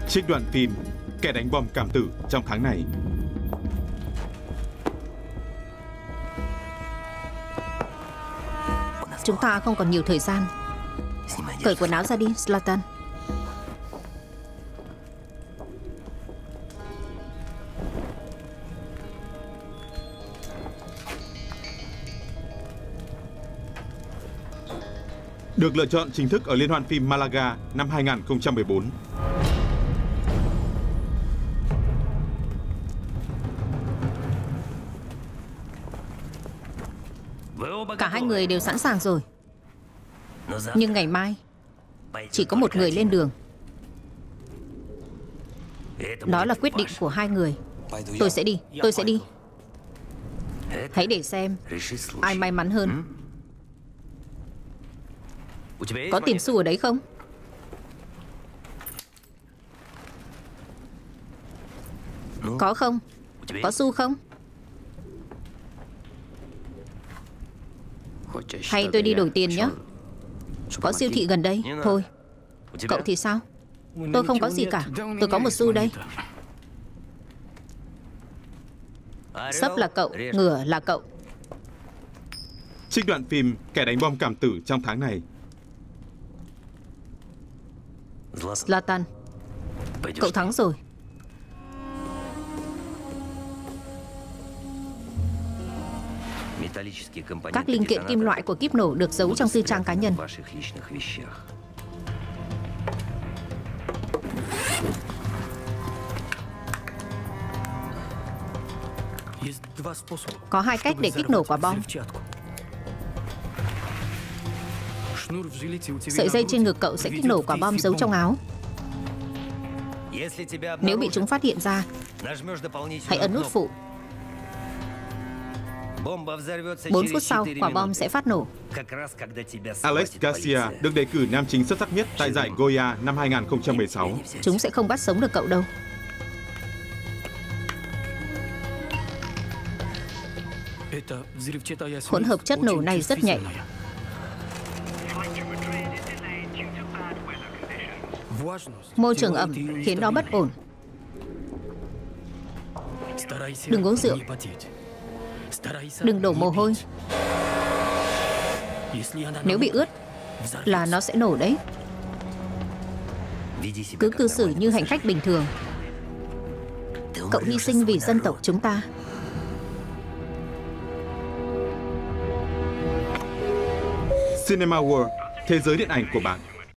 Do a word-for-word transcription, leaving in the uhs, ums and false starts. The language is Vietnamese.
Trích đoạn phim Kẻ đánh bom cảm tử trong tháng này. Chúng ta không còn nhiều thời gian. Cởi quần áo ra đi, Zlatan. Được lựa chọn chính thức ở Liên hoan phim Malaga năm hai nghìn không trăm mười bốn. Cả hai người đều sẵn sàng rồi. Nhưng ngày mai chỉ có một người lên đường. Đó là quyết định của hai người. Tôi sẽ đi, tôi sẽ đi. Hãy để xem ai may mắn hơn. Có tiền xu ở đấy không? Có không? Có xu không? Hay tôi đi đổi tiền nhé. Có siêu thị gần đây. Thôi. Cậu thì sao? Tôi không có gì cả. Tôi có một xu đây. Sấp là cậu, ngửa là cậu. Trích đoạn phim Kẻ đánh bom cảm tử trong tháng này. Zlatan, cậu thắng rồi. Các linh kiện kim loại của kíp nổ được giấu trong tư trang cá nhân. Có hai cách để kích nổ quả bom. Sợi dây trên ngực cậu sẽ kích nổ quả bom giấu trong áo. Nếu bị chúng phát hiện ra, hãy ấn nút phụ. Bốn phút sau, quả bom sẽ phát nổ. Alex Garcia được đề cử nam chính xuất sắc nhất tại giải Goya năm hai nghìn không trăm mười sáu. Chúng sẽ không bắt sống được cậu đâu. Hỗn hợp chất nổ này rất nhạy. Môi trường ẩm khiến nó bất ổn. Đừng uống rượu. Đừng đổ mồ hôi. Nếu bị ướt là nó sẽ nổ đấy. Cứ cư xử như hành khách bình thường. Cậu hy sinh vì dân tộc chúng ta. Cinema World, thế giới điện ảnh của bạn.